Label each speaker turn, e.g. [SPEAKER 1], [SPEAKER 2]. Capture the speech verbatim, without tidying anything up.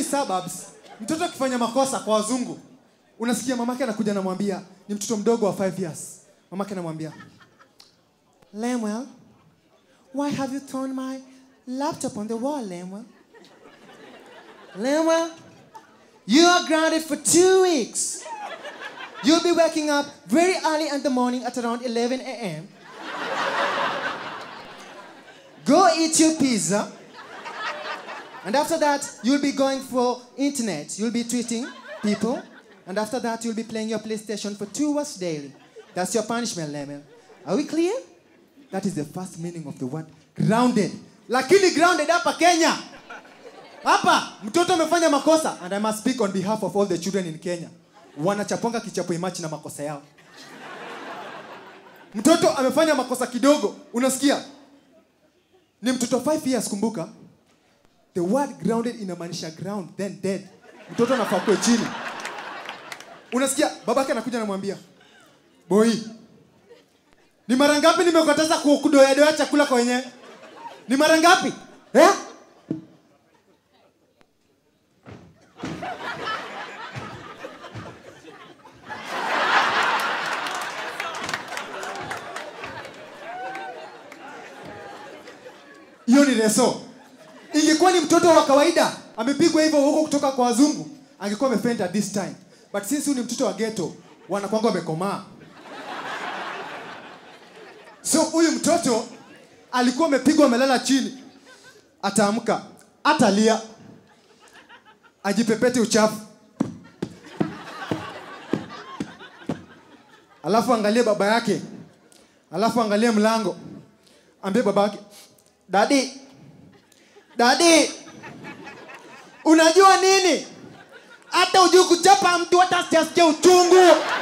[SPEAKER 1] suburbs, mtoto akifanya makosa kwa wazungu, unasikia mamake anakuja anamwambia, ni mtoto mdogo wa five years. Mamake anamwambia, Lemuel, why have you thrown my laptop on the wall, Lemuel? Lemuel, you are grounded for two weeks. You'll be waking up very early in the morning at around eleven a m Go eat your pizza. And after that, you'll be going for internet. You'll be tweeting people. And after that, you'll be playing your PlayStation for two hours daily. That's your punishment, Lemuel. Are we clear? That is the first meaning of the word grounded. Lakini grounded hapa Kenya. Hapa, mtoto amefanya makosa. And I must speak on behalf of all the children in Kenya. Wanachaponga kichapo imachi na makosa yao. Mtoto amefanya makosa kidogo. Unasikia? Ni mtoto five years kumbuka. The word grounded inamaanisha ground, then dead. Mtoto anafaa kuwa chini. Unasikia? Babake anakuja anamwambia, boy, ni mara ngapi nimekataza kudoya doya chakula kwa wenyewe? Ni mara ngapi? Eh? Hiyo ni reso. Ingekuwa ni mtoto wa kawaida, amepigwa hivyo huko kutoka kwa wazungu, angekuwa amefenda this time. But since ni mtoto wa ghetto, wanakuanga wamekomaa. So huyu mtoto alikuwa amepigwa amelala chini. Ataamka, atalia, ajipepete uchafu. Alafu angalie baba yake. Alafu angalie mlango. Ambie baba yake, Daddy, Daddy, unajua nini? Hata ujui kuchapa mtu hata siasikia uchungu.